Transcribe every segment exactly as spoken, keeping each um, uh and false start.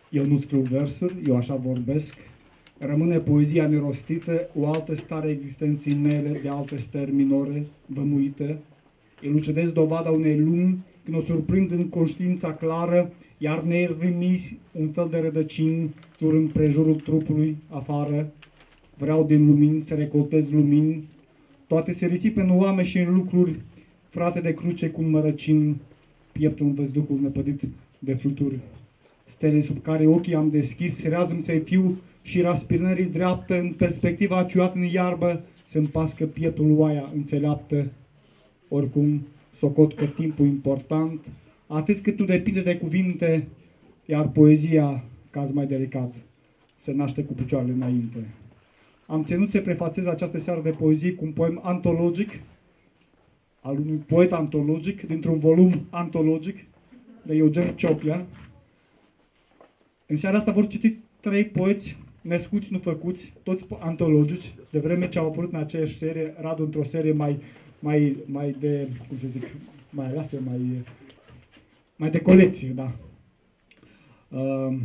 Eu nu scriu versuri, eu așa vorbesc. Rămâne poezia nerostită, o altă stare existenței mele, de alte stări minore, vămuită. Elucidez dovada unei lumi când o surprind în conștiința clară, iar nervii misi, un fel de rădăcini, tur împrejurul trupului, afară. Vreau din lumini să recoltez lumini, toate se risipe în oameni și în lucruri, frate de cruce cum mă răcin, pieptul în văzduhul năpădit de fluturi. Stele sub care ochii am deschis, rează-mi să-i fiu și raspirării dreaptă, în perspectiva ciuată în iarbă, să-mi pască pieptul oaia înțeleaptă. Oricum, socot că timpul important, atât cât tu depinde de cuvinte, iar poezia, caz mai delicat, se naște cu picioarele înainte. Am ținut să prefațez această seară de poezie cu un poem antologic, al unui poet antologic, dintr-un volum antologic, de Eugen Cioclea. În seara asta vor citi trei poeți născuți, nu făcuți, toți antologici, de vreme ce au apărut în aceeași serie, Radu într-o serie mai, mai, mai de, cum să zic, mai lasă, mai, mai de colecție, da. Uh,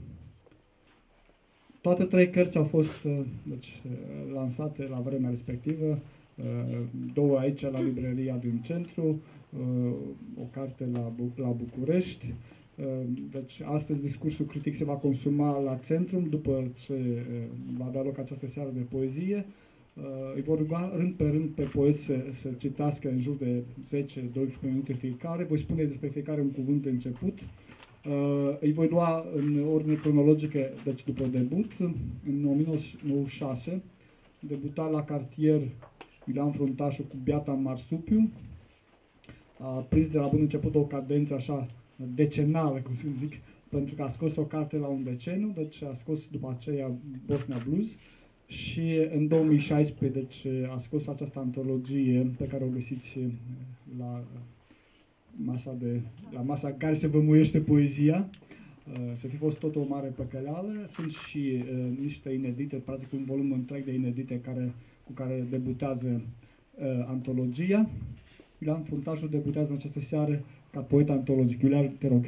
toate trei cărți au fost uh, deci, lansate la vremea respectivă, uh, două aici la librăria din centru, uh, o carte la, la București. Deci astăzi discursul critic se va consuma la Centrum, după ce va avea loc această seară de poezie. Îi vor ruga rând pe rând pe poeți să, să citească în jur de zece doisprezece minute fiecare. Voi spune despre fiecare un cuvânt de început. Îi voi lua în ordine cronologică, deci după debut. În o mie nouă sute nouăzeci și șase debuta la cartier Iulian Fruntașu cu Beata Marsupiu. A prins de la bun început o cadență așa decenală, cum să zic, pentru că a scos o carte la un deceniu, deci a scos după aceea Bosnia Blues și în două mii șaisprezece deci, a scos această antologie pe care o găsiți la masa, de, la masa în care se vămuiește poezia. Să fi fost tot o mare păcăleală. Sunt și uh, niște inedite, practic un volum întreg de inedite care, cu care debutează uh, antologia. Iulian Fruntașu debutează în această seară ca poet antologic. Iulian, te rog.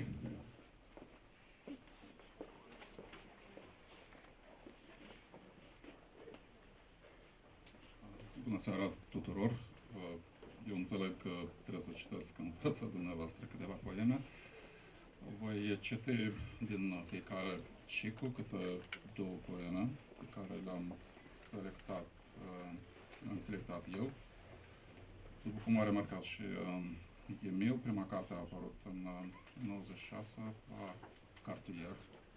Bună seara tuturor! Eu înțeleg că trebuie să citesc în fața dumneavoastră câteva poeme. Voi citi din fiecare ciclu câte două poeme pe care le-am selectat, le-am selectat eu. După cum a remarcat și Emil, prima carte a apărut în nouăzeci și șase la Cartier.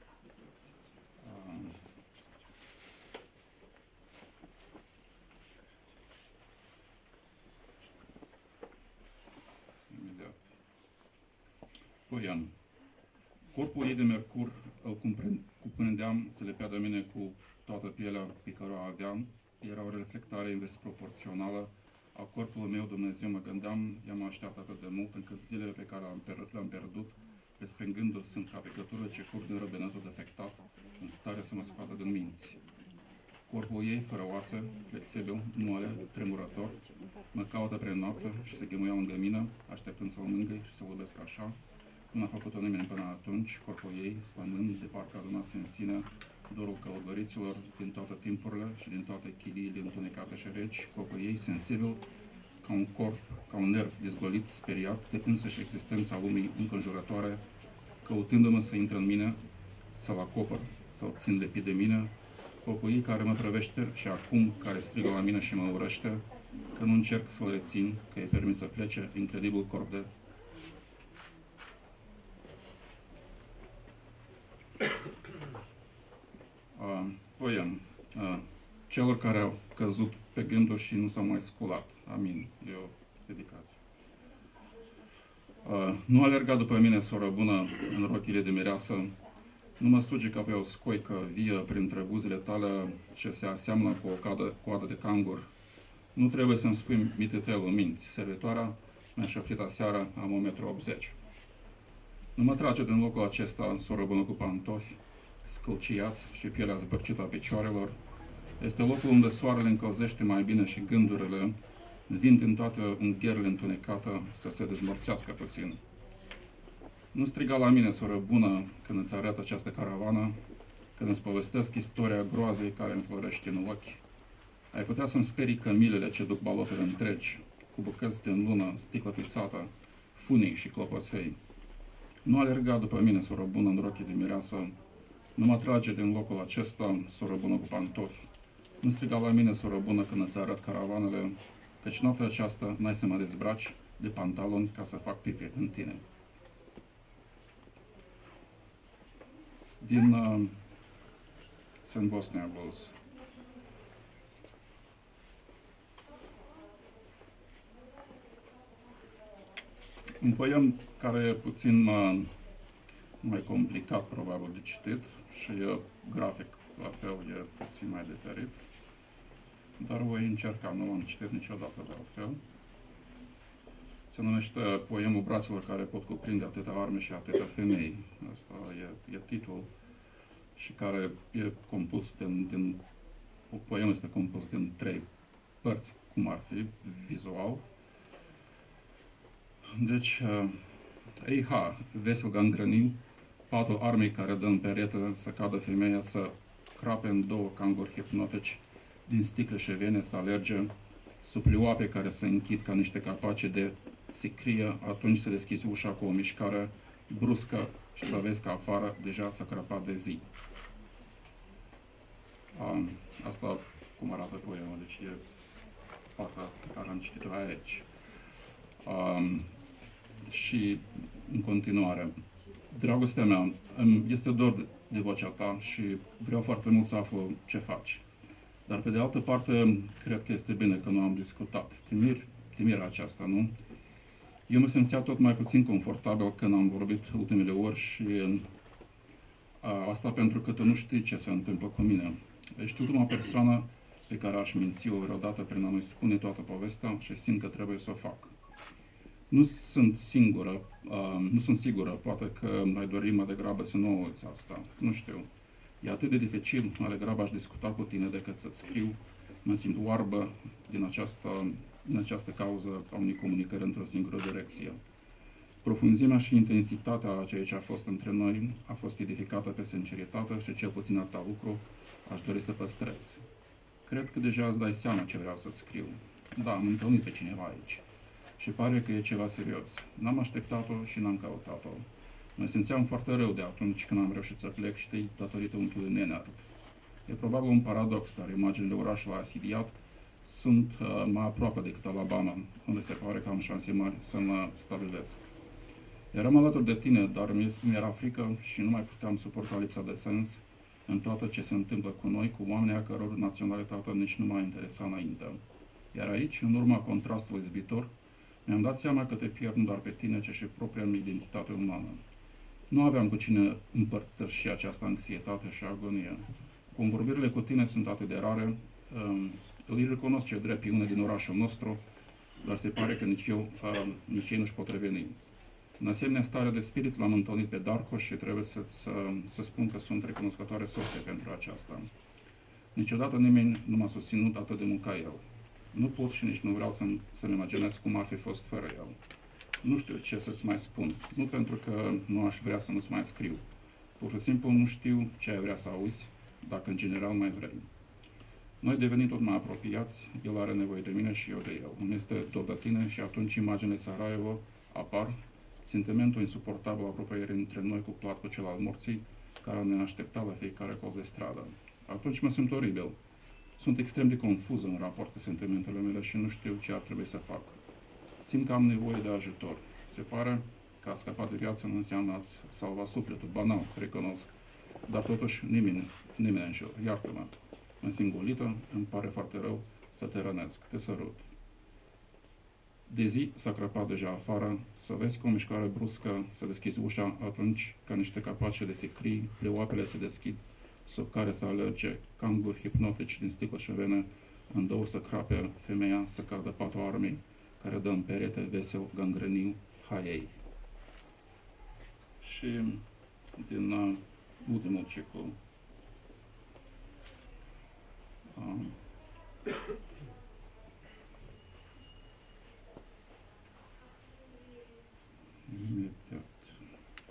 Imediat. Poem. Corpul ei de mercur îl cuprindeam să le de mine cu toată pielea pe care o aveam. Era o reflectare invers proporțională a corpului meu. Dumnezeu, mă gândeam, ea mă așteaptă atât de mult încât zilele pe care le-am per pierdut, respingându-l, sunt ca picătură ce curg din răbenăzul defectat, în stare să mă scoată din minți. Corpul ei, fără oase, flexibil, moale, tremurător, mă caută prin noapte și se ghemuia lângă mine, așteptând să-l mângâi și să vorbesc așa. Nu a făcut-o nimeni până atunci, corpul ei, spămând, de parcă adunase în sine dorul călugăriților din toate timpurile și din toate chiliile întunecate și reci, corpul ei, sensibil, ca un corp, ca un nerv dezgolit, speriat, de însăși existența lumii înconjurătoare, căutându-mă să intre în mine, să-l acopăr, să-l țin lepid de mine, corpul ei care mă prăvește și acum care strigă la mine și mă urăște, că nu încerc să-l rețin, că îi permit să plece, incredibil corp de... Uh, poem. Uh, celor care au căzut pe gânduri și nu s-au mai sculat. Amin. E o dedicație. Uh, nu alerga după mine, soră bună, în rochile de mireasă. Nu mă suge ca pe o scoică vie printre buzele tale ce se aseamnă cu o coadă, coadă de cangur. Nu trebuie să-mi spui mitetel în minți. Servitoarea mi-a șoptit aseară, am un metru optzeci. Nu mă trage din locul acesta, soră bună cu pantofi, scălciați și pielea zbărcită a picioarelor. Este locul unde soarele încălzește mai bine și gândurile vin din toate ungherile întunecate să se dezmorțească puțin. Nu striga la mine, soră bună, când îți arăt această caravană, când îți povestesc istoria groazei care îmi florește în ochi. Ai putea să-mi sperii cămilele ce duc balotele întregi, cu bucăți din lună, sticlă pisată, funii și clopoței. Nu alerga după mine, soră bună, în rochii de mireasă. Nu mă trage din locul acesta, soră bună cu pantofi. Nu striga la mine, soră bună, când îți arăt caravanele, căci noaptea aceasta n-ai să mă dezbraci de pantaloni ca să fac pipi în tine. Din uh, Saint Bosnia Blues. Un poem care e puțin uh, mai complicat, probabil, de citit și e grafic, la fel, e puțin mai diferit. Dar voi încerca, nu l-am citit niciodată de altfel. Se numește Poemul braților care pot cuprinde atâtea arme și atâtea femei. Asta e, e titlul și care e compus din, din... Poemul este compus din trei părți, cum ar fi, vizual. Deci, uh, ei ha, vesel gangreniu, patul armei care dă în perete, să cadă femeia, să crape în două canguri hipnotici, din sticle și vene să alerge, suplioape care se închid ca niște capace de sicrie, atunci să deschizi ușa cu o mișcare bruscă și să vezi că afară deja s-a crăpat de zi. Um, asta cum arată poemul, deci e partea pe care am citit-o aici. Um, și în continuare, dragostea mea, este dor de vocea ta și vreau foarte mult să aflu ce faci. Dar pe de altă parte, cred că este bine că nu am discutat. Timir, timirea aceasta, nu? Eu mă simțeam tot mai puțin confortabil când am vorbit ultimele ori și a, asta pentru că tu nu știi ce se întâmplă cu mine. Ești ultima persoană pe care aș minți eu vreodată prin a nu-i spune toată povestea și simt că trebuie să o fac. Nu sunt singură, uh, nu sunt sigură, poate că ai dori mai degrabă să nu auzi asta, nu știu. E atât de dificil, mai degrabă aș discuta cu tine decât să scriu. Mă simt oarbă din această, din această cauză a unei comunicări într-o singură direcție. Profunzimea și intensitatea a ceea ce a fost între noi a fost edificată pe sinceritate și cel puțin atâta lucru aș dori să păstrez. Cred că deja îți dai seama ce vreau să-ți scriu. Da, am întâlnit pe cineva aici. Și pare că e ceva serios. N-am așteptat-o și n-am căutat-o. Mă simțeam foarte rău de atunci când am reușit să plec, știi, datorită unchiului Nenard. E probabil un paradox, dar imaginile orașului asediat sunt uh, mai aproape decât Alabama, unde se pare că am șanse mari să mă stabilesc. Eram alături de tine, dar mi-era frică și nu mai puteam suporta lipsa de sens în toată ce se întâmplă cu noi, cu oamenii a căror naționalitate nici nu m-a interesat înainte. Iar aici, în urma contrastului izbitor, mi-am dat seama că te pierd nu doar pe tine, ci și propria mea identitate umană. Nu aveam cu cine împărtăși această anxietate și agonie. Convorbirile cu tine sunt atât de rare, um, îi recunosc ce drept e una din orașul nostru, dar se pare că nici eu, uh, nici ei nu-și pot reveni. În asemenea stare de spirit l-am întâlnit pe Darko și trebuie să, să, să spun că sunt recunoscătoare sorte pentru aceasta. Niciodată nimeni nu m-a susținut atât de mult ca el. Nu pot și nici nu vreau să-mi, să-mi imaginez cum ar fi fost fără el. Nu știu ce să-ți mai spun. Nu pentru că nu aș vrea să nu-ți mai scriu. Pur și simplu nu știu ce ai vrea să auzi, dacă în general mai vrei. Noi devenim tot mai apropiați, el are nevoie de mine și eu de el. Îmi este tot de tine și atunci imaginile Sarajevo apar, sentimentul insuportabil apropierii între noi cuplat cu cel al morții, care ne aștepta la fiecare colț de stradă. Atunci mă simt oribil. Sunt extrem de confuză în raport cu sentimentele mele și nu știu ce ar trebui să fac. Simt că am nevoie de ajutor. Se pare că a scăpat de viață nu înseamnă a-ți salva sufletul. Banal, recunosc. Dar totuși nimeni, nimeni în jur. Iartă-mă. Mă simt golită, îmi pare foarte rău să te rănesc. Te sărut. De zi s-a crăpat deja afară, să vezi cu o mișcare bruscă, să deschizi ușa atunci ca niște capace de sicrii, pleoapele se deschid, sub care să alerge canguri hipnotici din sticlă și vene, în două să crape femeia, să cadă patul armei, care dă în perete vesel gangreniu haiei. Și din uh, ultimul ciclu. Um, imediat.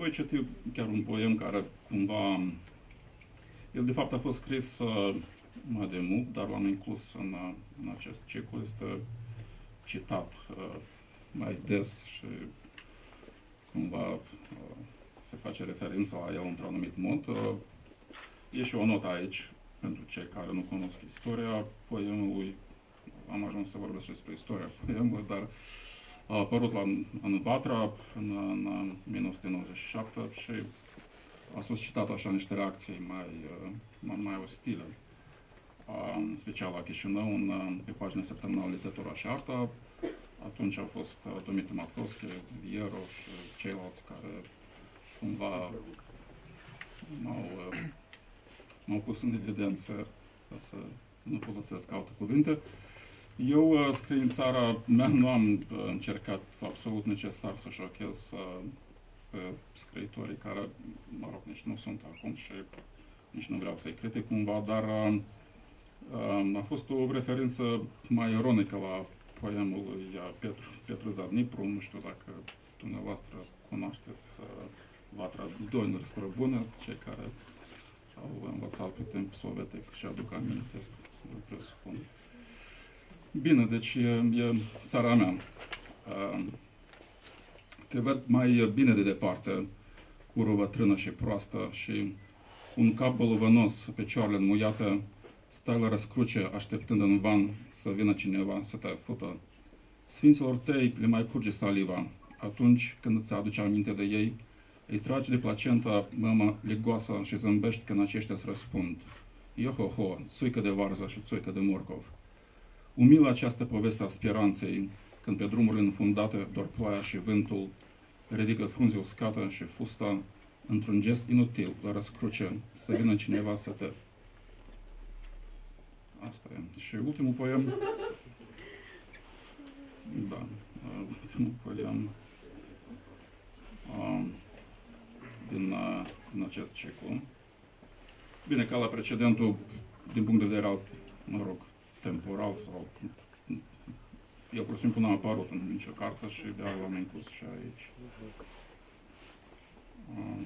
voi citi chiar un poem care cumva, el de fapt a fost scris uh, mai de mult, dar l-am inclus în, uh, în acest ciclu, este citat uh, mai des și cumva uh, se face referință la el într-un anumit mod. Uh, e și o notă aici, pentru cei care nu cunosc istoria poemului. Am ajuns să vorbesc despre istoria poemului, dar a apărut la, în Vatra în, în, în o mie nouă sute nouăzeci și șapte și a suscitat așa niște reacții mai, mai, mai ostile. În special la Chișinău, în, pe pagina săptămânală Literatura și Arta. Atunci au fost Dumitru Matkovski, Vierov și ceilalți care cumva m-au, m-au pus în evidență, ca să nu folosesc alte cuvinte. Eu, uh, scriind în țara mea, nu am uh, încercat absolut necesar să șochez uh, pe scriitorii care, mă rog, nici nu sunt acum și nici nu vreau să-i critic cumva, dar uh, uh, a fost o referință mai ironică la poemul lui uh, Petru, Petru Zadnipru. Nu știu dacă dumneavoastră cunoașteți uh, Vatra doi străbună, cei care au învățat pe timp sovietic și aduc aminte, eu presupun. Bine, deci e, e țara mea. Te văd mai bine de departe, cură bătrână și proastă și un cap bolovanos, picioarele înmuiate, stai la răscruce așteptând în van să vină cineva să te fută. Sfinților tăi le mai curge saliva, atunci când îți aduce aminte de ei, îi tragi de placenta măma ligoasă și zâmbești când aceștia îți răspund. Io-ho-ho, țuică de varză și țuică de morcov. Umilă această poveste a speranței, când pe drumurile înfundate doar ploaia și vântul ridică frunze uscată și fusta într-un gest inutil la răscruce să vină cineva să te... Asta e. Și ultimul poem... Da, ultimul poem uh, din, uh, din acest ciclu. Bine, ca la precedentul, din punct de vedere al, mă rog, temporal sau... Eu pur și simplu n-am apărut în nicio carte și de-aia l-am inclus și aici. Uh,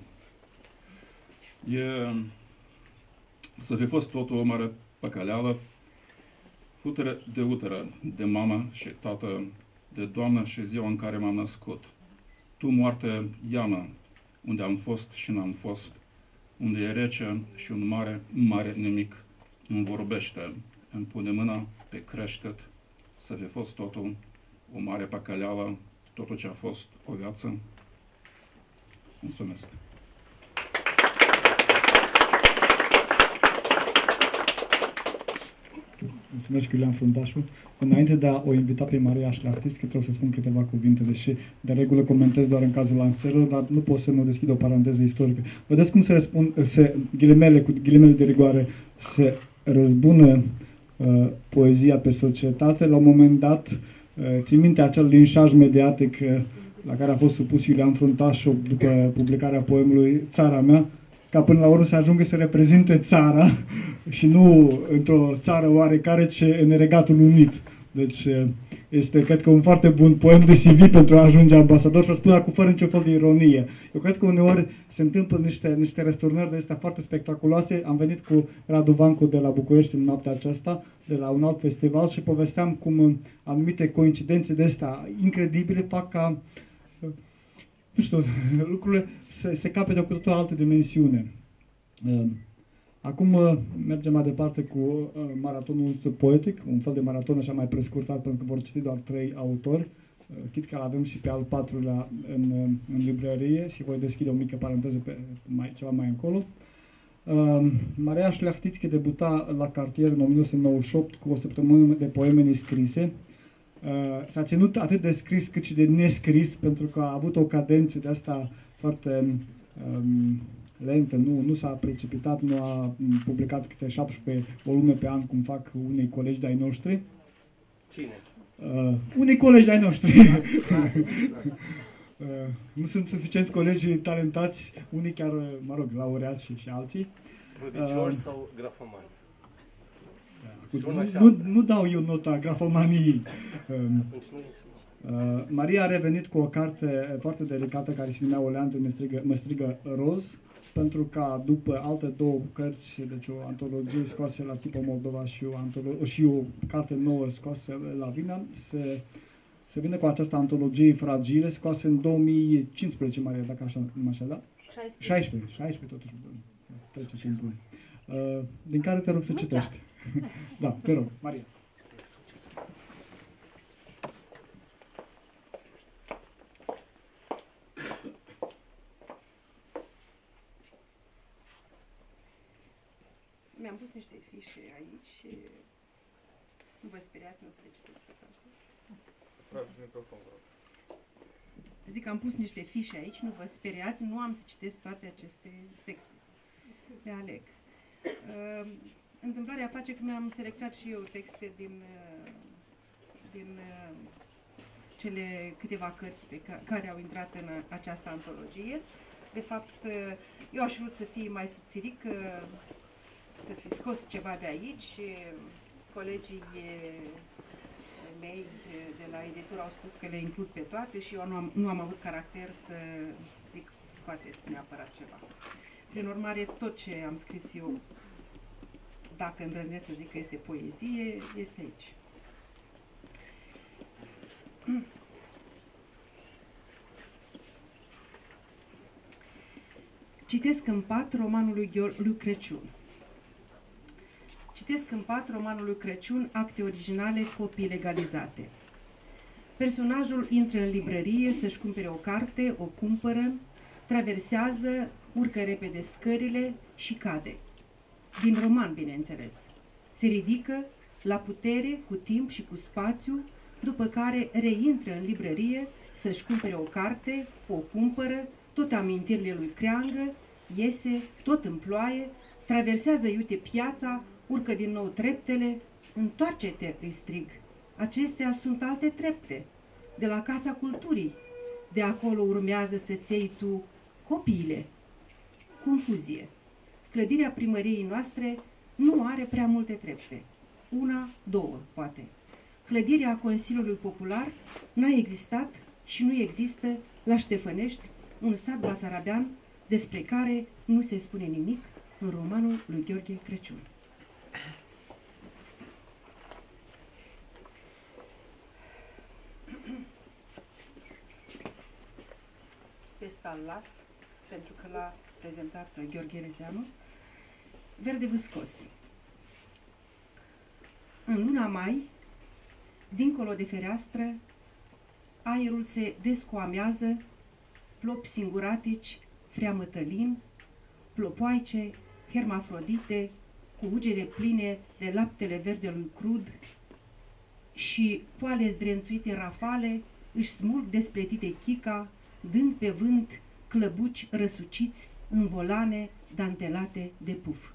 e... Să fi fost totul o mare păcăleală, futere de uteră, de mamă și tată, de doamnă și ziua în care m-am născut. Tu, moarte, ia-mă, unde am fost și n-am fost, unde e rece și un mare, mare nimic îmi vorbește, îmi pune mâna pe creștet, să fi fost totul o mare păcăleală, totul ce a fost o viață. Mulțumesc! Mulțumesc, Iulian Fruntașu. Înainte de a o invita pe Maria Șlachtis, că trebuie să spun câteva cuvinte, deși de regulă comentez doar în cazul lansărilor, dar nu pot să nu deschid o paranteză istorică. Vedeți cum se răspund, se, ghilimele, cu ghilimele de rigoare, se răzbună uh, poezia pe societate. La un moment dat, uh, țin minte acel linșaj mediatic uh, la care a fost supus Iulian Fruntașu după publicarea poemului Țara mea, ca până la urmă să ajungă să reprezinte țara și nu într-o țară oarecare, ci în Regatul Unit. Deci este, cred că, un foarte bun poem de C V pentru a ajunge ambasador și o spun cu fără niciun fel de ironie. Eu cred că uneori se întâmplă niște, niște răsturnări de astea foarte spectaculoase. Am venit cu Radu Vancu de la București în noaptea aceasta, de la un alt festival și povesteam cum anumite coincidențe de astea incredibile fac ca, nu știu, lucrurile se, se capete cu totul altă dimensiune. Acum mergem mai departe cu maratonul poetic, un fel de maraton așa mai prescurtat, pentru că vor citi doar trei autori. Chit că avem și pe al patrulea în, în librărie și voi deschide o mică paranteză pe mai, ceva mai încolo. Maria Șleachtițchi debuta la Cartier în o mie nouă sute nouăzeci și opt cu o săptămână de poeme nescrise. S-a ținut atât de scris cât și de nescris, pentru că a avut o cadență de asta foarte um, lentă, nu, nu s-a precipitat, nu a publicat câte șaptesprezece volume pe an, cum fac unei colegi de-ai noștri. Cine? Uh, unei colegi de-ai noștri. uh, nu sunt suficienți colegi talentați, unii chiar, mă rog, laureați și, și alții. Prodigioși uh, sau grafomani? Nu, nu, nu dau eu nota grafomaniei. Uh, Maria a revenit cu o carte foarte delicată care se numea Oleandru mă strigă, mă strigă roz, pentru ca după alte două cărți, deci o antologie scoasă la Tipul Moldova și o, antolo- și o carte nouă scoasă la Vina, se, se vine cu această antologie fragile, scoasă în două mii cincisprezece, Maria, dacă așa, nu așa, da? șaisprezece, șaisprezece totuși, trece timpul. Uh, din care te rog să citești. Da, te rog, Maria. Mi-am pus niște fișe aici. Nu vă speriați, nu o să le citesc pe toate. Zic că am pus niște fișe aici, nu vă speriați, nu am să citesc toate aceste texte. Le aleg. Uh, întâmplarea face că mi-am selectat și eu texte din, uh, din uh, cele câteva cărți pe ca care au intrat în această antologie. De fapt, uh, eu aș vrut să fie mai subțiric, uh, să fi scos ceva de aici. Colegii mei de la editură au spus că le includ pe toate și eu nu am, nu am avut caracter să zic scoateți neapărat ceva. Prin urmare, tot ce am scris eu, dacă îndrăznesc să zic că este poezie, este aici. Citesc în pat romanul lui, lui Crăciun. Citesc în pat romanul lui Crăciun, acte originale, copii legalizate. Personajul intră în librărie să-și cumpere o carte, o cumpără, traversează, urcă repede scările și cade. Din roman, bineînțeles. Se ridică la putere, cu timp și cu spațiu, după care reintră în librărie să-și cumpere o carte, o cumpără, tot amintirile lui creangă, iese, tot în ploaie, traversează iute piața, urcă din nou treptele, întoarce-te, îi strig. Acestea sunt alte trepte, de la Casa Culturii. De acolo urmează să-ți iei tu copiile. Confuzie. Clădirea primăriei noastre nu are prea multe trepte. Una, două, poate. Clădirea Consiliului Popular n-a existat și nu există la Ștefănești, un sat basarabean despre care nu se spune nimic în romanul lui Gheorghe Crăciun. Pe ăsta îl las, pentru că l-a prezentat Gheorghe Rezeanu. Verde vâscos. În luna mai, dincolo de fereastră, aerul se descoamează, plopi singuratici, freamă tălin, plopoaice, hermafrodite, cu ugere pline de laptele verdelui crud și poale zdrențuite în rafale, își smulg despletite chica, dând pe vânt clăbuci răsuciți în volane dantelate de puf.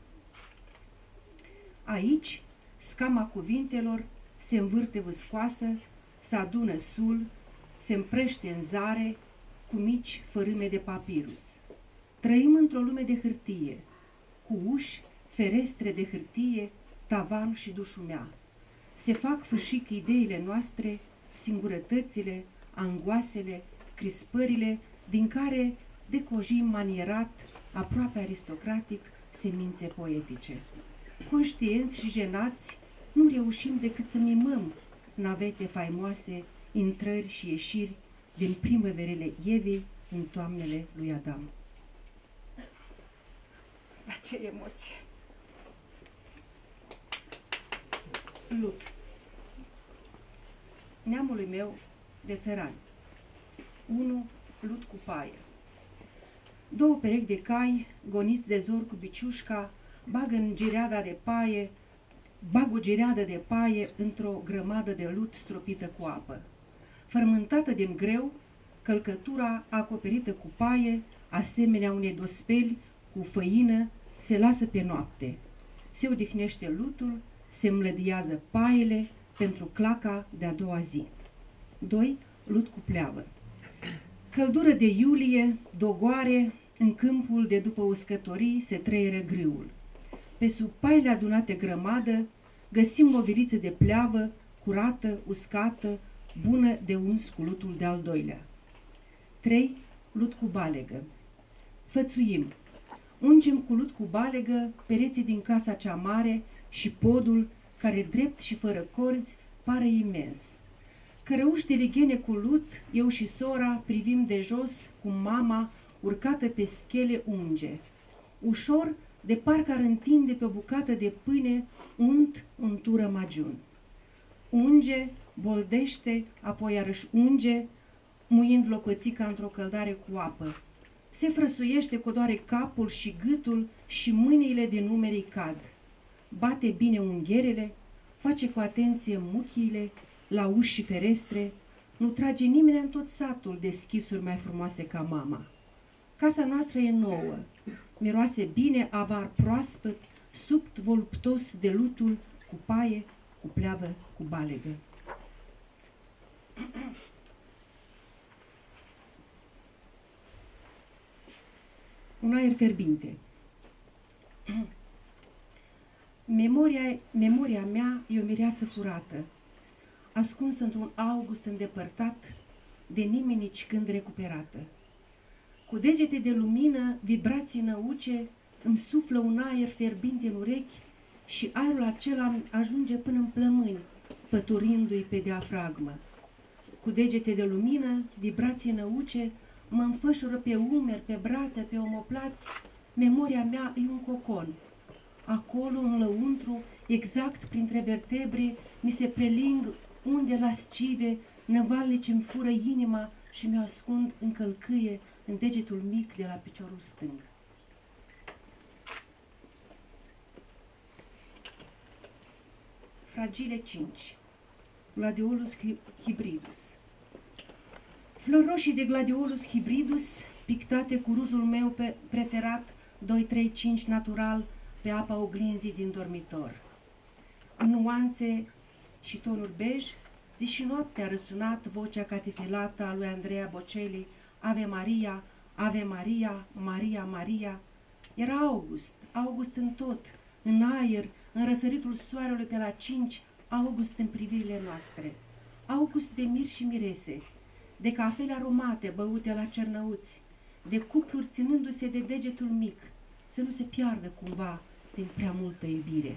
Aici, scama cuvintelor se învârte vâscoasă, se adună sul, se împrește în zare cu mici fărâme de papirus. Trăim într-o lume de hârtie, cu uși, ferestre de hârtie, tavan și dușumea. Se fac fâșic ideile noastre, singurătățile, angoasele, crispările, din care decojim manierat, aproape aristocratic, semințe poetice. Conștienți și jenați, nu reușim decât să mimăm navete faimoase, intrări și ieșiri din primăverele Evei în toamnele lui Adam. Dar ce emoție! Lut. Neamului meu de țărani. unu. Lut cu paie. Două perechi de cai, goniți de zor cu biciușca, bagă în gireada de paie, bag o gireadă de paie într-o grămadă de lut stropită cu apă. Frământată din greu, călcătura acoperită cu paie, asemenea unei dospeli cu făină, se lasă pe noapte. Se odihnește lutul, se mlădiază paiele pentru claca de-a doua zi. doi. Lut cu pleavă. Căldură de iulie, dogoare, în câmpul de după uscătorii se trăieră grâul. Pe sub paile adunate grămadă, găsim o viliță de pleavă, curată, uscată, bună de uns cu lutul de al doilea. trei. Lut cu balegă. Fățuim. Ungem cu lut cu balegă pereții din casa cea mare și podul, care drept și fără corzi pare imens. Cărăuși de lighene cu lut, eu și sora privim de jos cum mama, urcată pe schele, unge. Ușor, de parcă ar întinde pe o bucată de pâine unt untură magiun. Unge, boldește, apoi iarăși unge, muind lopățica într-o căldare cu apă. Se frăsuiește cu doare capul și gâtul și mâinile din umerii cad. Bate bine ungherele, face cu atenție muchiile, la uși și ferestre, nu trage nimeni în tot satul deschisuri mai frumoase ca mama. Casa noastră e nouă, miroase bine avar proaspăt, subt voluptos de lutul, cu paie, cu pleavă, cu balegă. Un aer fierbinte. Memoria, memoria mea e o mireasă furată, ascunsă într-un august îndepărtat, de nimeni nici când recuperată. Cu degete de lumină, vibrații năuce, îmi suflă un aer fierbinte în urechi și aerul acela ajunge până în plămâni, păturindu-i pe diafragmă. Cu degete de lumină, vibrații năuce, mă înfășură pe umeri, pe brațe, pe omoplați, memoria mea e un cocon. Acolo, în lăuntru, exact printre vertebre, mi se preling unde lascive, năvalnici îmi fură inima și mi-o ascund în călcâie, în degetul mic de la piciorul stâng. Fragile cinci. Gladiolus hybridus. Flori roșii de Gladiolus hybridus, pictate cu rujul meu pe preferat doi trei cinci natural pe apa oglinzii din dormitor. În nuanțe și tonuri bej, zi și noapte a răsunat vocea catifilată a lui Andrea Bocelli, Ave Maria, Ave Maria, Maria, Maria. Era august, august în tot, în aer, în răsăritul soarelui pe la cinci, august în privirile noastre. August de mir și mirese, de cafele aromate băute la cernăuți, de cupluri ținându-se de degetul mic, să nu se piardă cumva din prea multă iubire.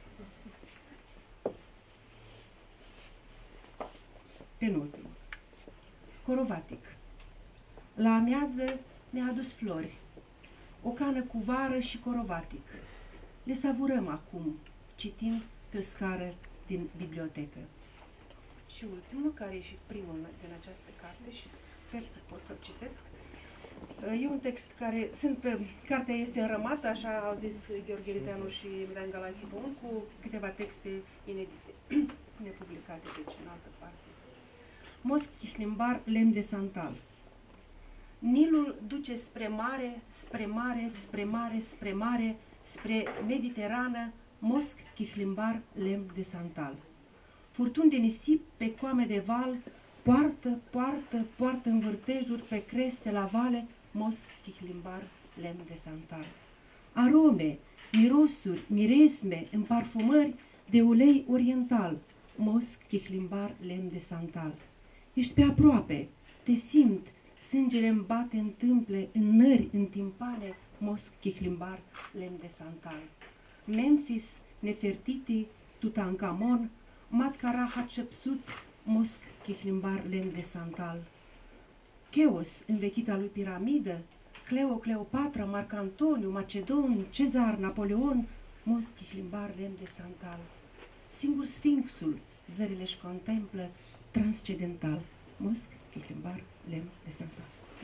Penultimul. Corovatic. La amiază mi-a adus flori, o cană cu vară și corovatic. Le savurăm acum, citind pe o scară din bibliotecă. Și ultimul, care e și primul din această carte și sper să pot să-l citesc, e un text care, sunt, cartea este înrămasă, așa au zis Gheorghe Rizeanu și Milan Galachibon, cu câteva texte inedite, nepublicate, deci în altă parte. Mosc chihlimbar, lemn de santal. Nilul duce spre mare, spre mare, spre mare, spre mare, spre Mediterană, mosc chihlimbar, lemn de santal. Furtuni de nisip pe coame de val, poartă, poartă, poartă în vârtejuri pe creste la vale, mosc chihlimbar, lemn de santal. Arome, mirosuri, miresme, împarfumări de ulei oriental, mosc chihlimbar, lemn de santal. Ești pe aproape, te simt, sângele îmi bate în tâmple, în nări, în timpane, mosc chihlimbar, lemn de santal. Memphis, Nefertiti, Tutankhamon, Matkara Hatshepsut, mosc chihlimbar, lemn de santal. Cheos, învechita lui piramidă, Cleo, Cleopatra, Marc Antoniu, Macedon, Cezar, Napoleon, mosc chihlimbar, lemn de santal. Singur sfinxul, zările își contemplă, transcendental, mosc chihlimbar, lemn de santal.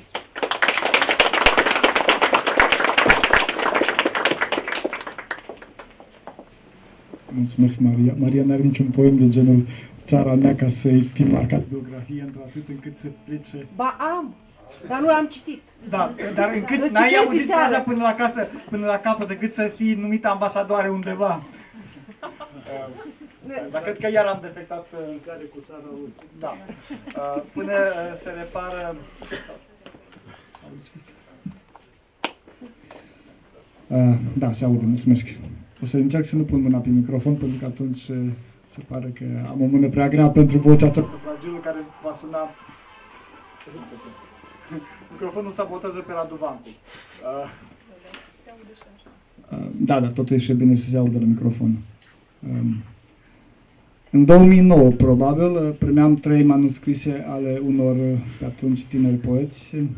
Mulțumesc, Maria. Maria n-are niciun poem de genul Țara mea, ca să-i fi marcat biografia într-atât încât să plece. Ba am, dar nu l-am citit. Da, dar încât n-ai auzit fraza până la casă, până la capăt, decât să fii numită ambasadoare undeva. Dar cred că iar am defectat. Care cu țara lui. Da. Până se repară. Da, se aude, mulțumesc. O să încerc să nu pun mâna pe microfon, pentru că atunci Se pare că am o mână prea grea pentru vocea aceasta fragilă care va suna... Ce se întâmplă? Microfonul sabotează pe Radu Vancu. Uh, uh, da, da, totuși e bine să se audă la microfon. Um, în două mii nouă, probabil, primeam trei manuscrise ale unor, pe atunci, tineri poeți, uh,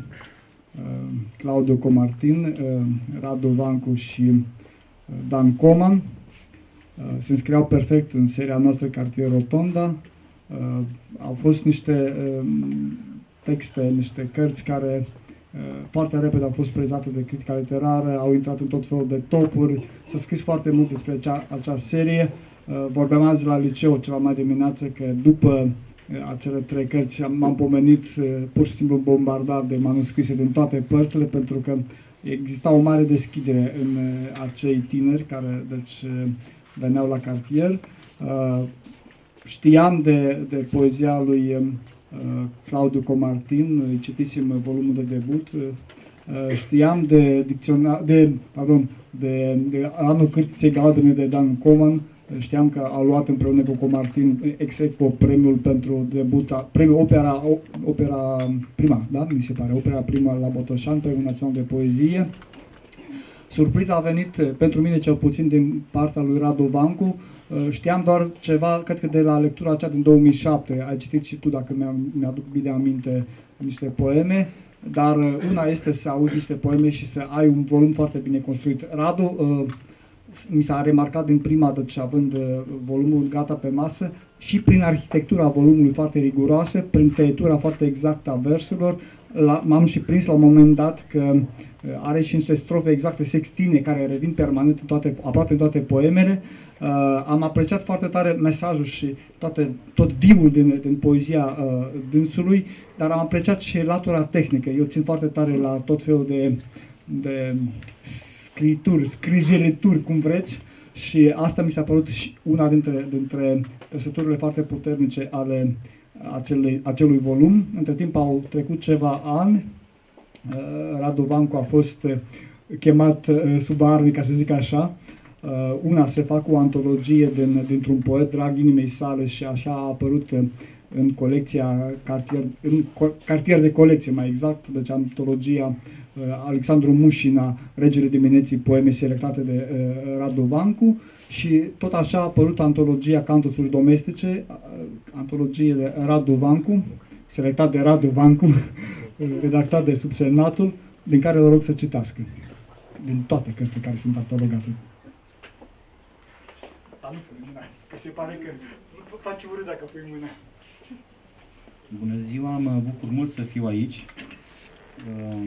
Claudiu Comartin, uh, Radu Vancu și uh, Dan Coman. Uh, se înscriau perfect în seria noastră Cartier Rotonda. Uh, au fost niște uh, texte, niște cărți care uh, foarte repede au fost prezate de critica literară, au intrat în tot felul de topuri, s-a scris foarte mult despre acea, acea serie. Uh, vorbeam azi la liceu ceva mai dimineață că după uh, acele trei cărți m-am pomenit uh, pur și simplu bombardat de manuscrise din toate părțile, pentru că exista o mare deschidere în uh, acei tineri care deci, uh, veneau la Cartier. Uh, știam de, de poezia lui uh, Claudiu Comartin, îi citisem volumul de debut, uh, știam de, dicționar, de, pardon, de, de Anul Cârtiței Galbene de Dan Coman, știam că a luat împreună cu Comartin ex aequo premiul pentru debut, premiul opera, opera prima, da? Mi se pare, opera prima la Botoșani, premiul național de poezie. Surpriza a venit pentru mine cel puțin din partea lui Radu Vancu. Știam doar ceva, cred că de la lectura aceea din două mii șapte, ai citit și tu, dacă mi-aduc bine aminte, niște poeme, dar una este să auzi niște poeme și să ai un volum foarte bine construit. Radu, mi s-a remarcat din prima, deci având volumul gata pe masă, și prin arhitectura volumului foarte riguroasă, prin tăietura foarte exactă a versurilor, m-am și prins la un moment dat că are și niște strofe exacte sextine care revin permanent în toate, aproape în toate poemele. Uh, am apreciat foarte tare mesajul și toate, tot viul din, din poezia uh, dânsului, dar am apreciat și latura tehnică. Eu țin foarte tare la tot felul de, de scrituri, scrijeleturi, cum vreți, și asta mi s-a părut și una dintre, dintre trăsăturile foarte puternice ale acelui, acelui volum. Între timp au trecut ceva ani. Radu Vancu a fost chemat sub armi, ca să zic așa. Una se fac o antologie din, dintr-un poet drag inimei sale și așa a apărut în colecția Cartier, în Cartier de colecție mai exact, deci antologia Alexandru Mușina, Regele Dimineții, poeme selectate de Radu Vancu, și tot așa a apărut antologia Cantosuri domestice, antologie de Radu Vancu, selectat de Radu Vancu, redactat de subsemnatul, din care vă rog să citească, din toate cărțile care sunt antologate. Că se pare că faci urât dacă pui mâna. Bună ziua, mă bucur mult să fiu aici uh,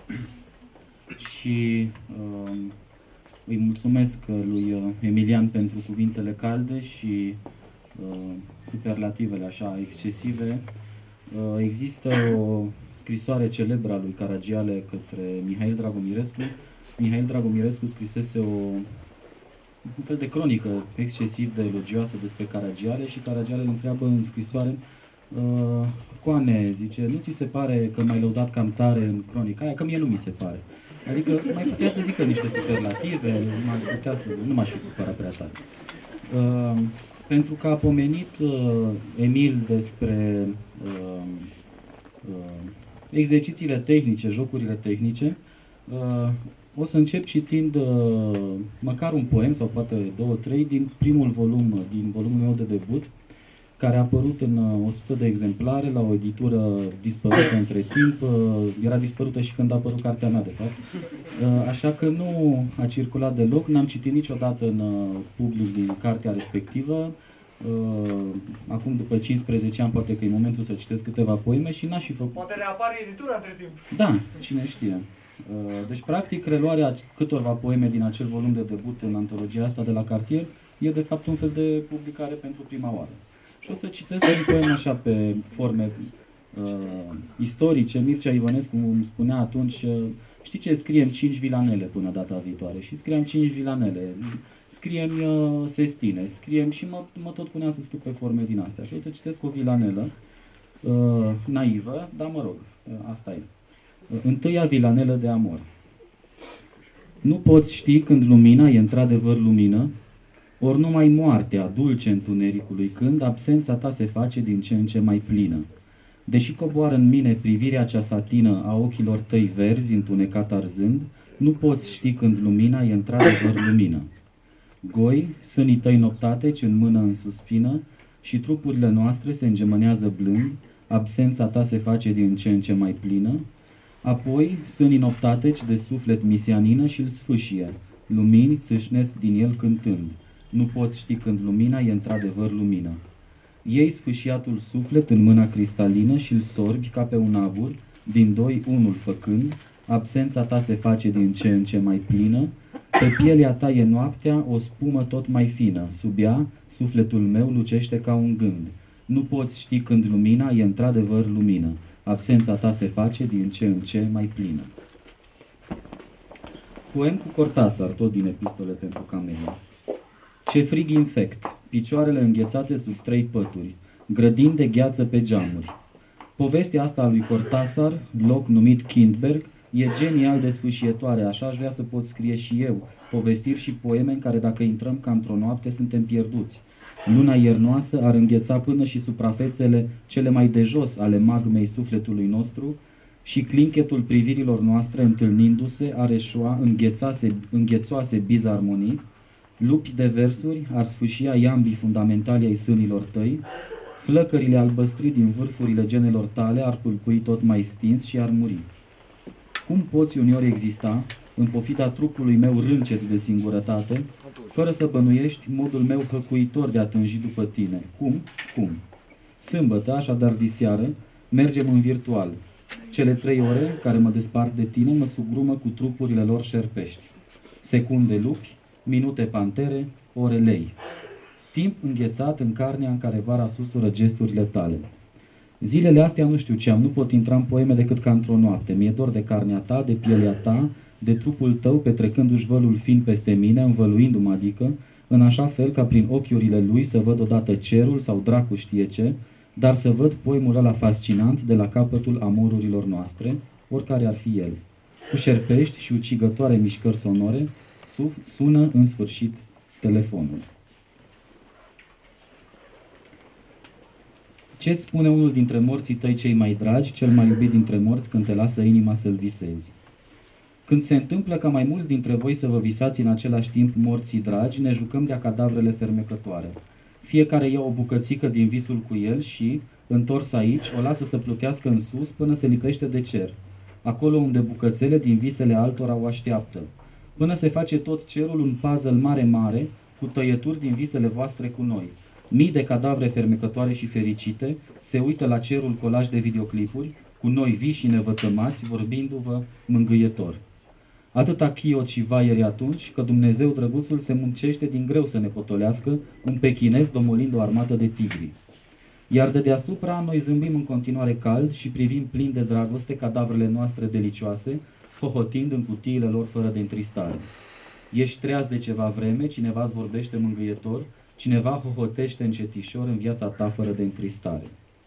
și uh, îi mulțumesc lui Emilian pentru cuvintele calde și uh, superlativele așa excesive. Uh, există o scrisoare celebră a lui Caragiale către Mihail Dragomirescu. Mihail Dragomirescu scrisese o un fel de cronică excesiv de elogioasă despre Caragiale și Caragiale îl întreabă în scrisoare: uh, Coane, zice, nu ți se pare că m-ai lăudat cam tare în cronica aia? Că mie nu mi se pare. Adică mai putea să zică niște superlative, mai putea să, nu m-aș fi supărat prea tare. Uh, pentru că a pomenit uh, Emil despre uh, uh, exercițiile tehnice, jocurile tehnice, uh, o să încep citind uh, măcar un poem, sau poate două, trei, din primul volum, din volumul meu de debut, care a apărut în uh, o sută de exemplare, la o editură dispărută între timp. Uh, era dispărută și când a apărut cartea mea, de fapt. Uh, așa că nu a circulat deloc, n-am citit niciodată în uh, public din cartea respectivă. Uh, acum, după cincisprezece ani, poate că e momentul să citesc câteva poeme și n-aș fi făcut... Poate reapare editura între timp. Da, cine știe. Deci, practic, reluarea câtorva poeme din acel volum de debut în antologia asta de la Cartier e, de fapt, un fel de publicare pentru prima oară. Și o să citesc un poem așa pe forme uh, istorice. Mircea Ivănescu îmi spunea atunci, uh, știi ce, scriem cinci vilanele până data viitoare. Și scriam cinci vilanele, scriem uh, sestine, scriem și mă, mă tot puneam să scriu pe forme din astea. Și o să citesc o vilanelă uh, naivă, dar mă rog, uh, asta e. Întâia vilanelă de amor. Nu poți ști când lumina e într-adevăr lumină, Ori numai moartea, dulce întunericului, când absența ta se face din ce în ce mai plină. Deși coboară în mine privirea cea satină a ochilor tăi verzi, întunecat arzând, nu poți ști când lumina e într-adevăr lumină. Goi, sânii tăi noptateci în mână în suspină și trupurile noastre se îngemânează blând, absența ta se face din ce în ce mai plină. Apoi, sânii noptateci de suflet misianină și-l sfâșie, lumini țâșnesc din el cântând. Nu poți ști când lumina e într-adevăr lumină. Iei sfâșiatul suflet în mâna cristalină și-l sorbi ca pe un abur, din doi unul făcând, absența ta se face din ce în ce mai plină, pe pielea ta e noaptea o spumă tot mai fină, sub ea sufletul meu lucește ca un gând. Nu poți ști când lumina e într-adevăr lumină, absența ta se face din ce în ce mai plină. Poem cu Cortázar, tot din Epistole pentru Camelia. Ce frig infect, picioarele înghețate sub trei pături, grădini de gheață pe geamuri. Povestea asta a lui Cortázar, loc numit Kindberg, e genial de sfâșietoare, așa aș vrea să pot scrie și eu, povestiri și poeme în care dacă intrăm ca într-o noapte suntem pierduți. Luna iernoasă ar îngheța până și suprafețele cele mai de jos ale magmei sufletului nostru și clinchetul privirilor noastre întâlnindu-se ar eșua înghețoase bizarmonii, lupi de versuri ar sfâșia iambii fundamentali ai sânilor tăi, flăcările albăstri din vârfurile genelor tale ar pâlpui tot mai stins și ar muri. Cum poți uneori exista, în pofida trupului meu râncet de singurătate, fără să bănuiești modul meu hăcuitor de a tânji după tine? Cum? Cum? Sâmbătă, așadar diseară, mergem în virtual. Cele trei ore care mă despart de tine mă sugrumă cu trupurile lor șerpești. Secunde lupi, minute pantere, ore lei. Timp înghețat în carnea în care vara susură gesturile tale. Zilele astea nu știu ce am, nu pot intra în poeme decât ca într-o noapte. Mi-e dor de carnea ta, de pielea ta, de trupul tău, petrecându-și vălul fin peste mine, învăluindu-mă, adică, în așa fel ca prin ochiurile lui să văd odată cerul sau dracu știe ce, dar să văd poemul ăla fascinant de la capătul amorurilor noastre, oricare ar fi el. Cu șerpești și ucigătoare mișcări sonore, sună în sfârșit telefonul. Ce-ți spune unul dintre morții tăi cei mai dragi, cel mai iubit dintre morți, când te lasă inima să-l visezi? Când se întâmplă ca mai mulți dintre voi să vă visați în același timp morții dragi, ne jucăm de-a cadavrele fermecătoare. Fiecare ia o bucățică din visul cu el și, întors aici, o lasă să plutească în sus până se lipește de cer, acolo unde bucățele din visele altora o așteaptă, până se face tot cerul un puzzle mare-mare, cu tăieturi din visele voastre cu noi. Mii de cadavre fermecătoare și fericite se uită la cerul colaj de videoclipuri, cu noi vii și nevătămați, vorbindu-vă mângâietor. Atâta chiot și vaieri atunci, că Dumnezeu drăguțul se muncește din greu să ne potolească, un pechinez domolind o armată de tigri. Iar de deasupra, noi zâmbim în continuare cald și privim plin de dragoste cadavrele noastre delicioase, hohotind în cutiile lor fără de întristare. Ești treaz de ceva vreme, cineva îți vorbește mângâietor, cineva hohotește încetișor în viața ta fără de întristare.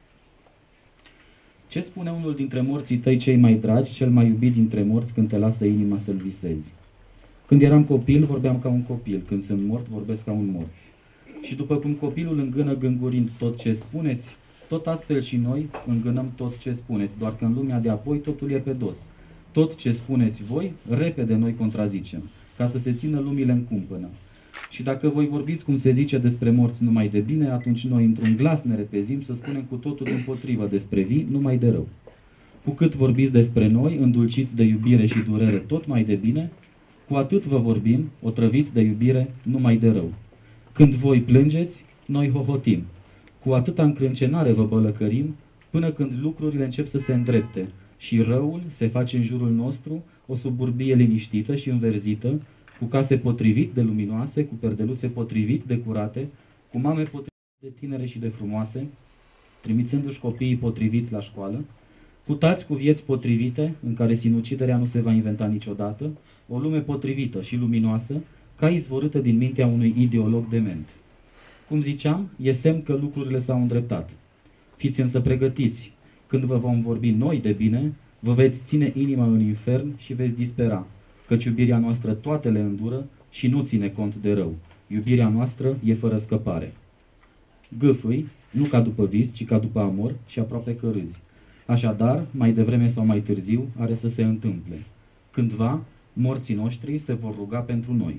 Ce spune unul dintre morții tăi cei mai dragi, cel mai iubit dintre morți, când te lasă inima să-l visezi? Când eram copil, vorbeam ca un copil, când sunt mort, vorbesc ca un mort. Și după cum copilul îngână gângurind tot ce spuneți, tot astfel și noi îngânăm tot ce spuneți, doar că în lumea de apoi totul e pe dos. Tot ce spuneți voi, repede noi contrazicem, ca să se țină lumile în cumpănă. Și dacă voi vorbiți, cum se zice, despre morți numai de bine, atunci noi într-un glas ne repezim să spunem cu totul împotrivă despre vii, numai de rău. Cu cât vorbiți despre noi, îndulciți de iubire și durere tot mai de bine, cu atât vă vorbim, otrăviți de iubire, numai de rău. Când voi plângeți, noi hohotim. Cu atâta încrâncenare vă bălăcărim, până când lucrurile încep să se îndrepte și răul se face în jurul nostru o suburbie liniștită și înverzită, cu case potrivit de luminoase, cu perdeluțe potrivit de curate, cu mame potrivit de tinere și de frumoase, trimițându-și copiii potriviți la școală, cu tați cu vieți potrivite, în care sinuciderea nu se va inventa niciodată, o lume potrivită și luminoasă, ca izvorâtă din mintea unui ideolog dement. Cum ziceam, e semn că lucrurile s-au îndreptat. Fiți însă pregătiți. Când vă vom vorbi noi de bine, vă veți ține inima în infern și veți dispera, căci iubirea noastră toate le îndură și nu ține cont de rău. Iubirea noastră e fără scăpare. Gâfâi, nu ca după vis, ci ca după amor și aproape că râzi. Așadar, mai devreme sau mai târziu, are să se întâmple. Cândva, morții noștri se vor ruga pentru noi.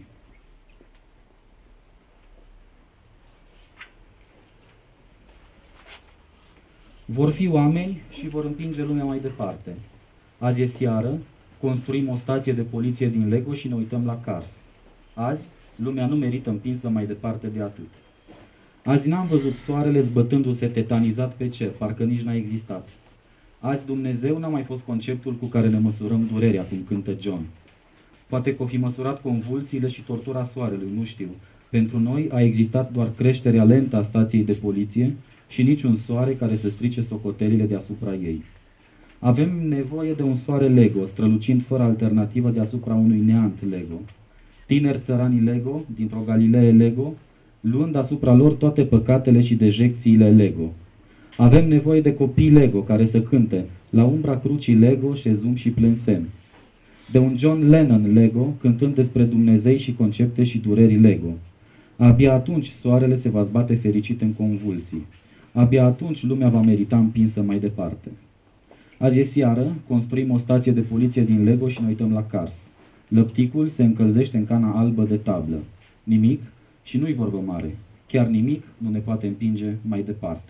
Vor fi oameni și vor împinge lumea mai departe. Azi e seară, construim o stație de poliție din Lego și ne uităm la Cars. Azi, lumea nu merită împinsă mai departe de atât. Azi n-am văzut soarele zbătându-se tetanizat pe cer, parcă nici n-a existat. Azi Dumnezeu n-a mai fost conceptul cu care ne măsurăm durerea, cum cântă John. Poate că o fi măsurat convulsiile și tortura soarelui, nu știu. Pentru noi a existat doar creșterea lentă a stației de poliție și niciun soare care să strice socotelile deasupra ei. Avem nevoie de un soare Lego, strălucind fără alternativă deasupra unui neant Lego. Tineri țăranii Lego, dintr-o Galilee Lego, luând asupra lor toate păcatele și dejecțiile Lego. Avem nevoie de copii Lego care să cânte la umbra crucii Lego, șezum și plânsem. De un John Lennon Lego, cântând despre Dumnezei și concepte și dureri Lego. Abia atunci soarele se va zbate fericit în convulsii. Abia atunci lumea va merita împinsă mai departe. Azi e seară, construim o stație de poliție din Lego și ne uităm la Cars. Lăpticul se încălzește în cana albă de tablă. Nimic, și nu-i vorbă mare, chiar nimic nu ne poate împinge mai departe.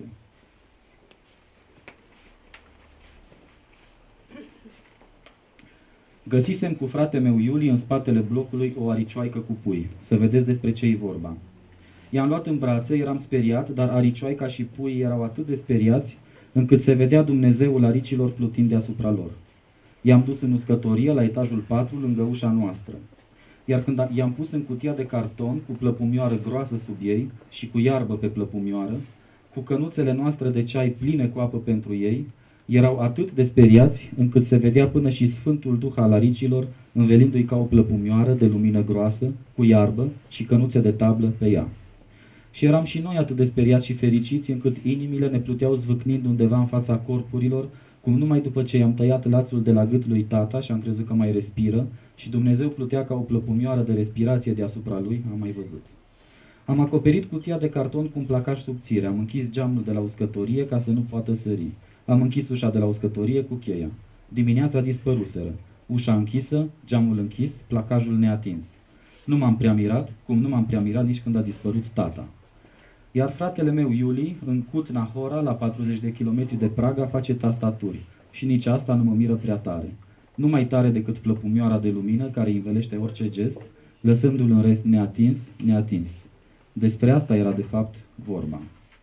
Găsisem cu frate meu Iuli în spatele blocului o aricioaică cu pui. Să vedeți despre ce-i vorba. I-am luat în brațe, eram speriat, dar aricioaica și puii erau atât de speriați, încât se vedea Dumnezeul aricilor plutind deasupra lor. I-am dus în uscătorie, la etajul patru, lângă ușa noastră. Iar când i-am pus în cutia de carton, cu plăpumioară groasă sub ei și cu iarbă pe plăpumioară, cu cănuțele noastre de ceai pline cu apă pentru ei, erau atât de speriați, încât se vedea până și Sfântul Duh al aricilor, învelindu-i ca o plăpumioară de lumină groasă, cu iarbă și cănuțe de tablă pe ea. Și eram și noi atât de speriați și fericiți, încât inimile ne pluteau zvâcnind undeva în fața corpurilor, cum numai după ce i-am tăiat lațul de la gât lui tata și am crezut că mai respiră, și Dumnezeu plutea ca o plăpumioară de respirație deasupra lui, am mai văzut. Am acoperit cutia de carton cu un placaj subțire, am închis geamul de la uscătorie ca să nu poată sări. Am închis ușa de la uscătorie cu cheia. Dimineața dispăruseră. Ușa închisă, geamul închis, placajul neatins. Nu m-am prea mirat, cum nu m-am prea mirat nici când a dispărut tata. Iar fratele meu Iuli, în Kutna Hora, la patruzeci de kilometri de Praga, face tastaturi. Și nici asta nu mă miră prea tare. Nu mai tare decât plăpumioara de lumină care învelește orice gest, lăsându-l în rest neatins, neatins. Despre asta era de fapt vorba.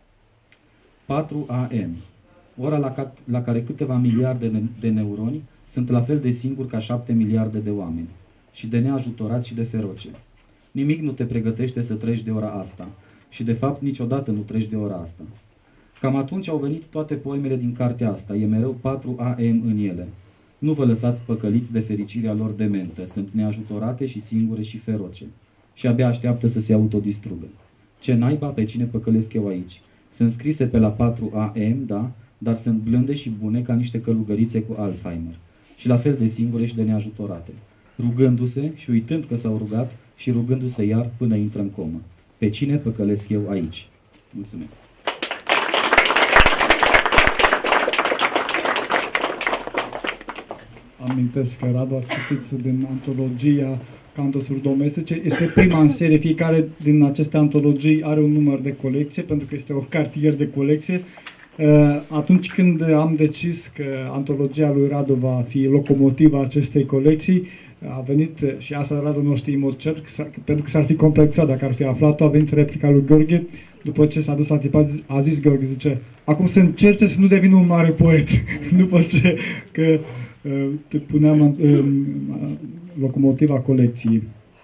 patru A M. Ora la, ca la care câteva miliarde de neuroni sunt la fel de singuri ca șapte miliarde de oameni. Și de neajutorați și de feroce. Nimic nu te pregătește să treci de ora asta. Și de fapt niciodată nu treci de ora asta. Cam atunci au venit toate poemele din cartea asta. E mereu patru A M în ele. Nu vă lăsați păcăliți de fericirea lor dementă. Sunt neajutorate și singure și feroce. Și abia așteaptă să se autodistrugă. Ce naiba, pe cine păcălesc eu aici? Sunt scrise pe la patru A M, da, dar sunt blânde și bune ca niște călugărițe cu Alzheimer. Și la fel de singure și de neajutorate. Rugându-se și uitând că s-au rugat și rugându-se iar până intră în comă. Pe cine păcălesc eu aici? Mulțumesc! Amintesc că Radu a citit din antologia Cantosuri domestice. Este prima în serie. Fiecare din aceste antologii are un număr de colecție, pentru că este o cartier de colecție. Atunci când am decis că antologia lui Radu va fi locomotiva acestei colecții, a venit, și asta Radu nu știe în mod cert, pentru că s-ar fi complexat dacă ar fi aflat-o, a venit replica lui Gheorghe, după ce s-a dus la tipat, a zis Gheorghe, zice, acum să încerce să nu devin un mare poet, după ce că, te puneam în, în locomotiva colecției.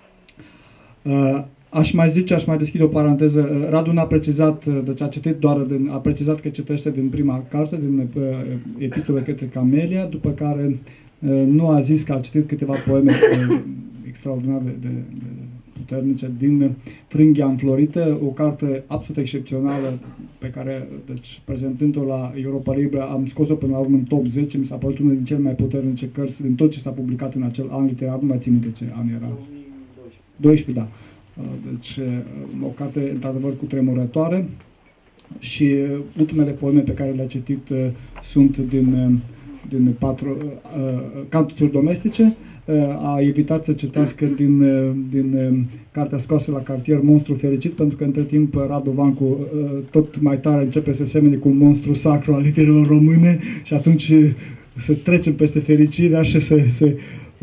Aș mai zice, aș mai deschide o paranteză. Radu n-a precizat, deci a citit doar, din, a precizat că citește din prima carte, din Epistole către Camelia, după care nu a zis că a citit câteva poeme extraordinar de, de, de puternice din Frânghia înflorită, o carte absolut excepțională pe care, deci, prezentând-o la Europa Liberă, am scos-o până la urmă în top zece, mi s-a părut una din cele mai puternice cărți din tot ce s-a publicat în acel an literar, nu mai țin minte ce an era. doisprezece, da. Deci, o carte, într-adevăr, cutremurătoare. Și ultimele poeme pe care le-a citit sunt din, din patru cantuțuri domestice. A evitat să citească din, din cartea scoasă la cartier Monstru Fericit, pentru că între timp Radu Vancu tot mai tare începe să semene cu un monstru sacru al literelor române și atunci să trecem peste fericirea și să, să,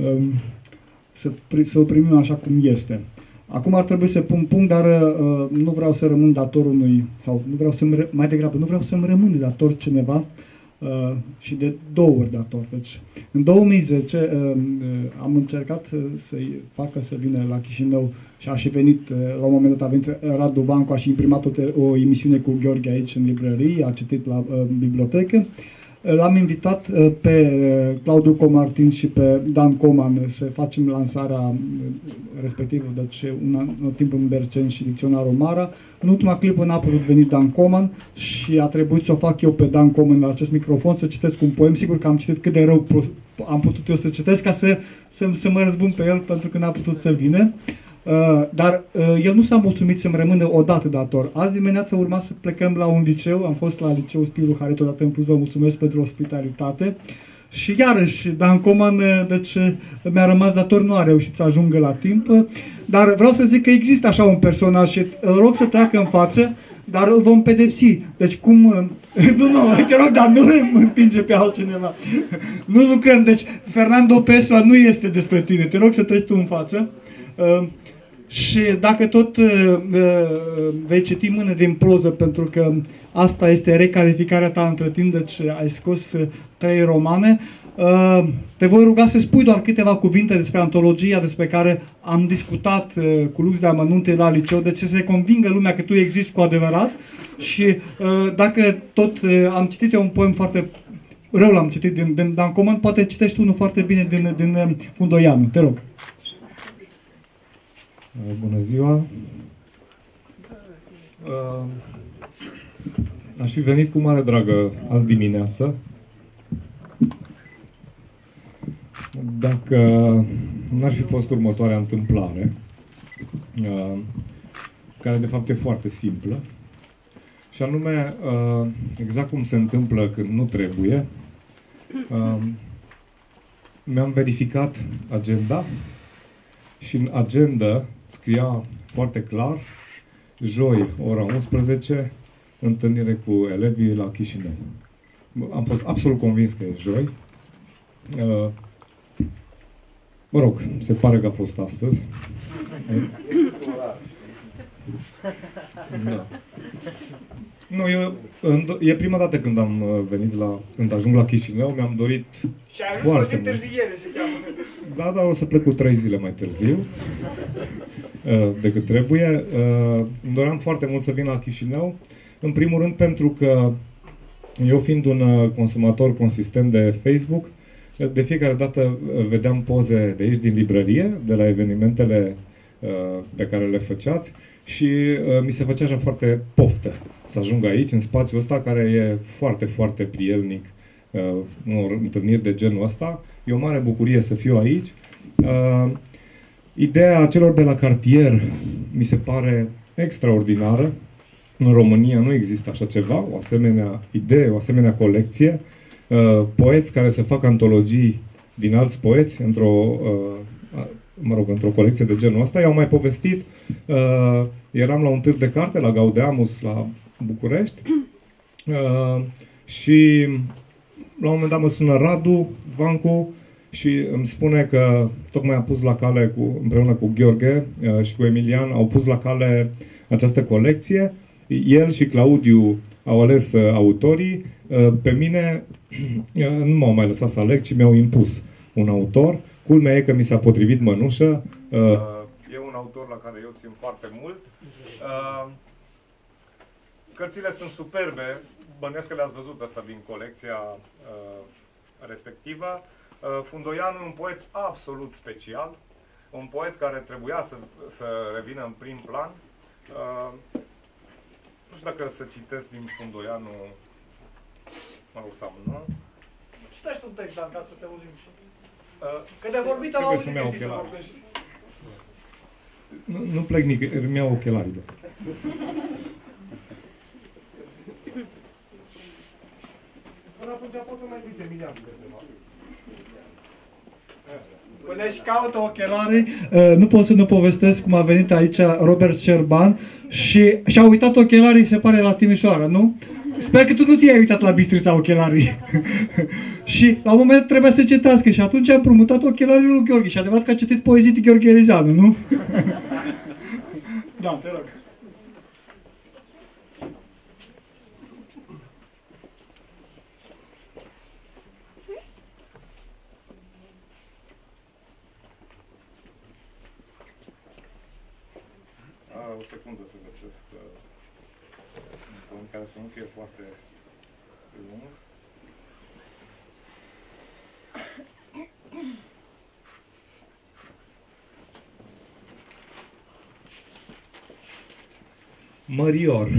să, să o primim așa cum este. Acum ar trebui să pun punct, dar uh, nu vreau să rămân dator unui, sau nu vreau să mai degrabă, nu vreau să-mi rămân de dator cineva uh, și de două ori dator. Deci, în două mii zece uh, am încercat uh, să-i facă să vină la Chișinău și a și venit, uh, la un moment dat a venit Radu Vancu, a și imprimat o, o emisiune cu Gheorghe aici în librărie, a citit la uh, bibliotecă. L-am invitat pe Claudiu Comartin și pe Dan Coman să facem lansarea respectivă, deci un, un timp în Berceni și dicționarul Mara. În ultima clipă n-a putut veni Dan Coman și a trebuit să o fac eu pe Dan Coman la acest microfon să citesc un poem. Sigur că am citit cât de rău am putut eu să citesc ca să, să, să mă răzbun pe el pentru că n-a putut să vină. Uh, dar uh, el nu s-a mulțumit să-mi rămână o dată dator. Azi dimineața urma să plecăm la un liceu, am fost la liceul Spiru Haret, odată în plus vă mulțumesc pentru ospitalitate. Și iarăși, Dan Coman, uh, deci uh, mi-a rămas dator, nu a reușit să ajungă la timp, uh, dar vreau să zic că există așa un personaj și îl rog să treacă în față, dar îl vom pedepsi. Deci cum... Uh, nu, nu, te rog, dar nu îl împinge pe altcineva. Nu lucrăm, deci Fernando Pessoa nu este despre tine, te rog să treci tu în față. Uh, Și dacă tot uh, vei citi mână din proză, pentru că asta este recalificarea ta între timp, deci ai scos uh, trei romane, uh, te voi ruga să spui doar câteva cuvinte despre antologia despre care am discutat uh, cu lux de amănunte la liceu, deci să se convingă lumea că tu existi cu adevărat și uh, dacă tot uh, am citit eu un poem foarte rău, l-am citit din, din Dan Coman, poate citești unul foarte bine din, din uh, Fundoianu, te rog. Bună ziua! Aș fi venit cu mare dragă azi dimineață, dacă n-ar fi fost următoarea întâmplare, care de fapt e foarte simplă, și anume, exact cum se întâmplă când nu trebuie, mi-am verificat agenda și în agenda scria foarte clar, joi, ora unsprezece, întâlnire cu elevii la Chișinău. Am fost absolut convins că e joi. Mă rog, se pare că a fost astăzi. Da. Nu, eu, e prima dată când am venit la, când ajung la Chișinău, mi-am dorit și ai foarte mult. Întârziere se cheamă. Da, dar o să plec cu trei zile mai târziu decât trebuie. Îmi doream foarte mult să vin la Chișinău, în primul rând pentru că eu, fiind un consumator consistent de Facebook, de fiecare dată vedeam poze de aici din librărie, de la evenimentele pe care le făceați, și uh, mi se făcea așa foarte poftă să ajung aici, în spațiul ăsta care e foarte, foarte prielnic, uh, unor întâlniri de genul ăsta. E o mare bucurie să fiu aici. Uh, ideea celor de la cartier mi se pare extraordinară. În România nu există așa ceva, o asemenea idee, o asemenea colecție. Uh, poeți care să facă antologii din alți poeți într-o uh, mă rog, într-o colecție de genul ăsta. I-au mai povestit, uh, eram la un târg de carte la Gaudeamus, la București, uh, și la un moment dat mă sună Radu Vancu și îmi spune că tocmai a pus la cale, cu, împreună cu Gheorghe uh, și cu Emilian, au pus la cale această colecție. El și Claudiu au ales uh, autorii. Uh, pe mine uh, nu m-au mai lăsat să aleg, ci mi-au impus un autor. Culmea e că mi s-a potrivit mănușă. Uh, e un autor la care eu țin foarte mult. Uh, cărțile sunt superbe. Bănuiesc că le-ați văzut asta din colecția uh, respectivă. Uh, Fundoianu e un poet absolut special. Un poet care trebuia să, să revină în prim plan. Uh, nu știu dacă să citesc din Fundoianu, mă rog, sau nu. Citește un text, Dan, ca să te auzim. Că de vorbit am auzit că știi să vorbești. Nu, nu plec nicăieri, îmi iau ochelarii. Da. Până atunci poți să mai zici Emilian câteva. Până își caută ochelari, Uh, nu pot să nu povestesc cum a venit aici Robert Cerban și și-a uitat ochelarii, se pare, la Timișoara, nu? Sper că tu nu ți-ai uitat la Bistrița ochelarii. Și la un moment trebuie să citească și atunci a împrumutat ochelarii lui Gheorghe și adevărat că a citit poezii de Gheorghe Elizeanu, nu? Da, te rog. A, o secundă să găsesc uh, un poem care să nu fie foarte lung. Mărior.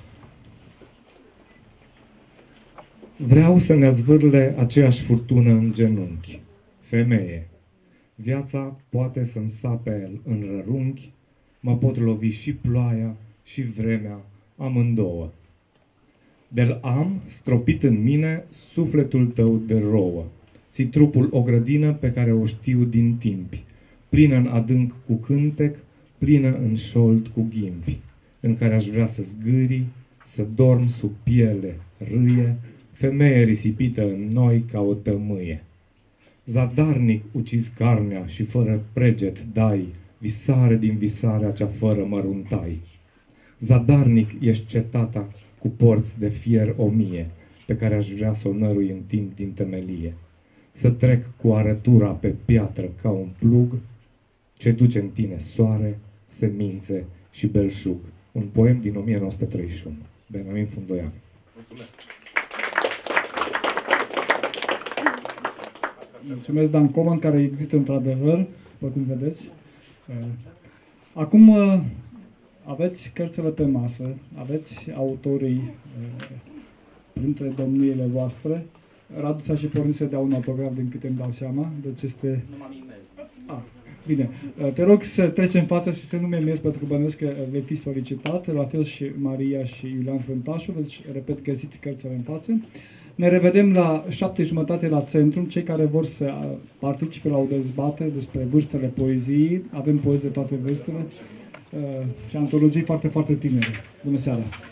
Vreau să ne zvârle aceeași furtună în genunchi. Femeie. Viața poate să-mi sape în rărunchi, mă pot lovi și ploaia și vremea, amândouă. De-l am stropit în mine sufletul tău de rouă. Ți trupul o grădină pe care o știu din timpi, plină în adânc cu cântec, plină în șold cu ghimpi, în care aș vrea să zgârii, să dorm sub piele râie, femeie risipită în noi ca o tămâie. Zadarnic ucizi carnea și fără preget dai visare din visarea cea fără măruntai. Zadarnic ești cetata cu porți de fier o mie, pe care aș vrea să o nărui în timp din temelie. Să trec cu arătura pe piatră ca un plug, ce duce în tine soare, semințe și belșug. Un poem din o mie nouă sute treizeci și unu. Benjamin Fundoian. Mulțumesc! Mulțumesc, Dan Coman, care există într-adevăr, după cum vedeți. Acum aveți cărțile pe masă, aveți autorii printre domniile voastre. Radu s-a și pornit să dea un autograf, din câte îmi dau seama, deci este... Nu m-am imens. Ah, bine. Te rog să treci în față și să nu mi emiezi, pentru că bănuiesc că vei fi solicitat, la fel și Maria și Iulian Frântașu, deci, repet, găsiți cărțile în față. Ne revedem la șapte jumătate la Centrum, cei care vor să participe la o dezbatere despre vârstele poeziei. Avem poezii de toate vârstele și antologii foarte, foarte tinere. Bună seara!